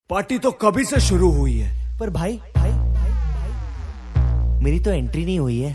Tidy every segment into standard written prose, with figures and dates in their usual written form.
Party तो कभी से शुरू हुई है, पर भाई मेरी तो एंट्री नहीं हुई है।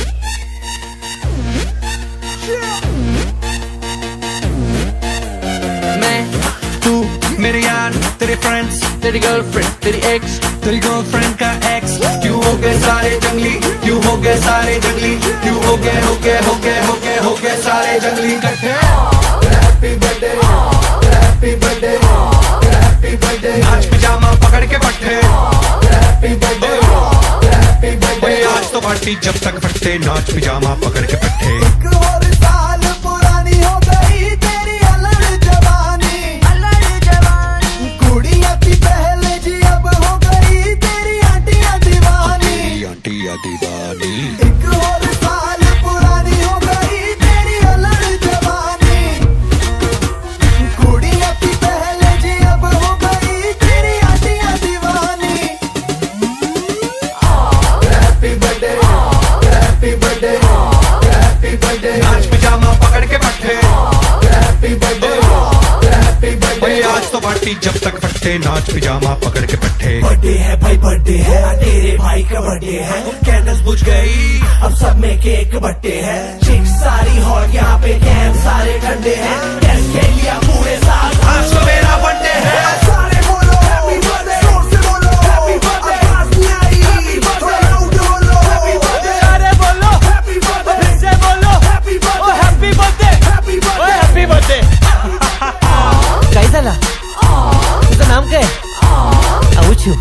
मैं, तू, मेरे यार, तेरे फ्रेंड्स, तेरी गर्लफ्रेंड, तेरी एक्स, तेरी गर्लफ्रेंड का एक्स। क्यों हो गए सारे जंगली, क्यों हो गए सारे जंगली, क्यों हो गए सारे जंगली इकट्ठे। Happy birthday, happy birthday, happy birthday. नाच पिजामा पकड़ के पट्टे। Happy birthday, happy birthday. आज तो पार्टी जब तक फटते, नाच पिजामा पकड़ के पट्टे। एक और साल पुरानी हो गई तेरी अलग जवानी, कुड़िया थी पहले जी अब हो गई तेरी आंटियां दीवानी, आंटियां दीवानी। एक और साल पुरानी हो गई तेरी अलग जवानी, कुड़िया थी पहले जी अब हो गई तेरी आंटियां दीवानी। Happy birthday, happy birthday, happy birthday. नाच पिजामा पकड़ के पट्टे। Happy birthday, happy birthday. आज तो पार्टी जब तक फटते, नाच पिजामा पकड़ के पट्टे। बर्थडे है भाई बर्थडे है, तेरे भाई का बर्थडे है। कैंडल्स बुझ गई, अब सब में केक बट्टे है। चिक सारी हॉट यहाँ पे, कैंप सारे ठंडे हैं। टेस्ट ले लिया पूरे साल, आज तो मेरा बर्थडे है। सारे बोलो हैप्पी बर्थडे, जोर से बोलो हैप्पी बर्थडे। आवाज नहीं आई, हैप्पी बर्थडे, लाउड बोलो हैप्पी बर्थडे। अरे बोलो हैप्पी बर्थडे, फिर से बोलो happy birthday, happy birthday, happy birthday, happy birthday. काय झाला? तुझं नाम काय? आऊचू।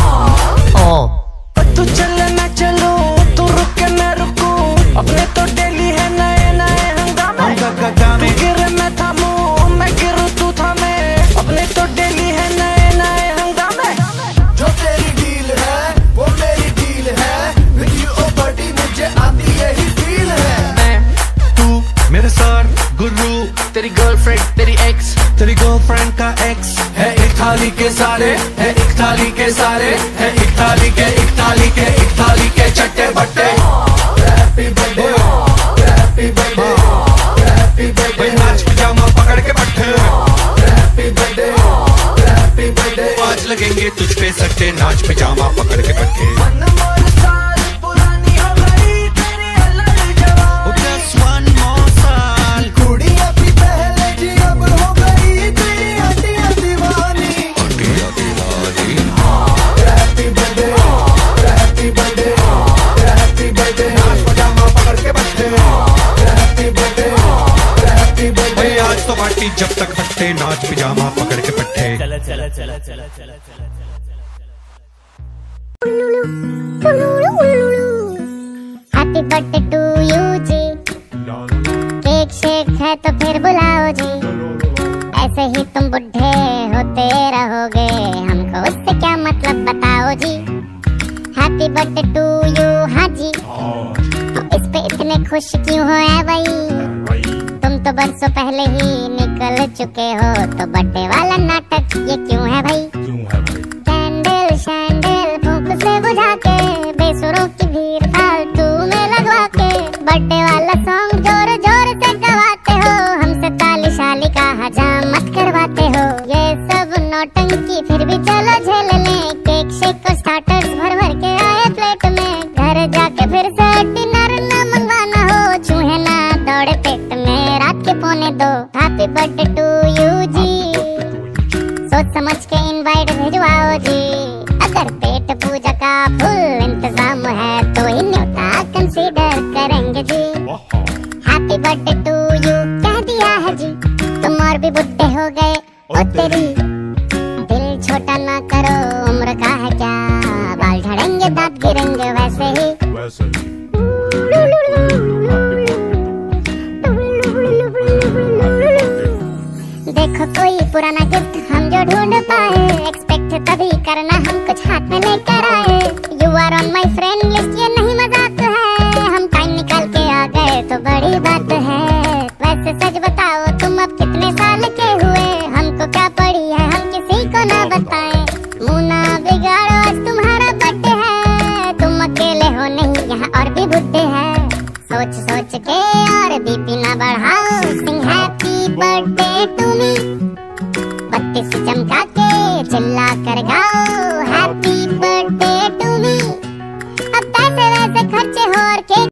तू चले मैं चलूं, तू रुके मैं रुकूं, अपने तो डेली है नए नए हंगामे। तू गिरे मैं थामूं, मैं गिरूं तू थामे, अपने तो डेली है नए नए हंगामे। जो तेरी डील है वो मेरी डील है, विद यू ओ बडी मुझे आती यही फील है। मैं, तू, मेरे सर, गुरु, तेरी गर्लफ्रेंड, तेरी एक्स, तेरी गर्लफ्रेंड का एक्स। है एक थाली के सारे, है एक थाली के सारे, है एक थाली के, एक थाली के, एक थाली के चट्टे बट्टे। Happy birthday, happy birthday, happy birthday. नाच पिजामा पकड़ के पट्टे। Happy birthday, happy birthday. आज लगेंगे तुझ पे सट्टे, नाच पिजामा पकड़ के पट्टे। अनमोल साल पुरानी हो गई तेरी अलग जवानी, Just one more साल। कुड़िया थी पहले जी अब हो गई तेरी आंटियां दीवानी। आंटियां दीवानी। Happy birthday, happy birthday, happy birthday. नाच पिजामा पकड़ के पट्टे। Happy birthday, happy birthday. आज तो पार्टी जब तक फटते, नाच पिजामा पकड़ के पट्टे। चला चला चला चला चला चला। हैप्पी बर्थडे टू यू जी, केक शेक है तो फिर बुलाओ जी। ऐसे ही तुम बुढ़े होते रहोगे, हमको उससे क्या मतलब बताओ जी। हैप्पी बर्थडे टू यू, हाँ जी। तो इस पे इतने खुश क्यों हो ऐ भाई, तुम तो बरसों पहले ही निकल चुके हो, तो बर्थडे वाला नाटक ये क्यों है भाई। कैंडल शैंडल फूंक से बुझा के, बेसुरों की भीड़ फालतू में लगवा के, बर्थडे वाला सॉन्ग जोर जोर से गवाते हो, हमसे ताली शाली का हजामत करवाते हो। ये सब नौटंकी फिर भी चलो झेल लें, केक शेक को स्टार्टर्स भर भर के आए प्लेट में। घर जाके फिर से डिनर न मंगवाना हो, चूहे ना दौड़े पेट में रात के 1:45। हैप्पी बर्थडे टू यू जी, सोच समझ के इनवाइट भिजवाओ जी। अगर पेट पूजा का फुल इंतजाम है तो ही न्योता कंसीडर करेंगे जी। हैप्पी बर्थडे टू यू कह दिया है जी, तुम और भी बुढ़े हो गए ओ तेरी। दिल छोटा ना करो, उम्र का है क्या, बाल झड़ेंगे दांत गिरेंगे वैसे ही। देखो कोई पुराना गिफ्ट हम जो ढूंढ पाए, एक्सपेक्ट तभी करना हम कुछ हाथ में लेकर आए। You are on my friend list, ये नहीं मजाक है, हम टाइम निकाल के आ गए तो बड़ी बात है। वैसे सच बताओ तुम अब कितने साल के हुए, हमको क्या पड़ी है हम किसी को ना बताएं। मुंह ना बिगाड़ो आज तुम्हारा बर्थडे है, तुम अकेले हो नहीं यहाँ और भी बुड्ढे हैं। सोच सोच के और बीपी ना बढ़ाओ, sing happy birthday to me, बत्ती से चमका के चिल्ला कर और गाओ हैप्पी बर्थडे टू मी। अब पैसे वैसे खर्चे हो और केक